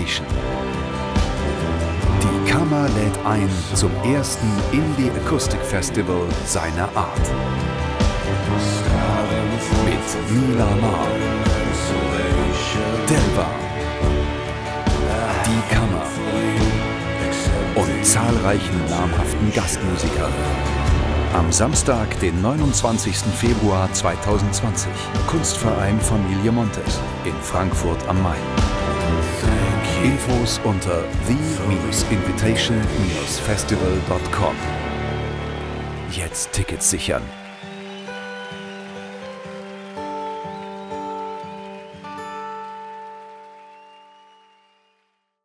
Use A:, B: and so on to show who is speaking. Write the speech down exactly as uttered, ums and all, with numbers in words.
A: Invitation. Die Kammer lädt ein zum ersten Indie Acoustic Festival seiner Art. Mit Mila Mar, Delva, Die Kammer und zahlreichen namhaften Gastmusikern. Am Samstag, den neunundzwanzigsten Februar zweitausendzwanzig, Kunstverein Familie Montes in Frankfurt am Main. Infos unter the invitation festival punkt com. Jetzt Tickets sichern.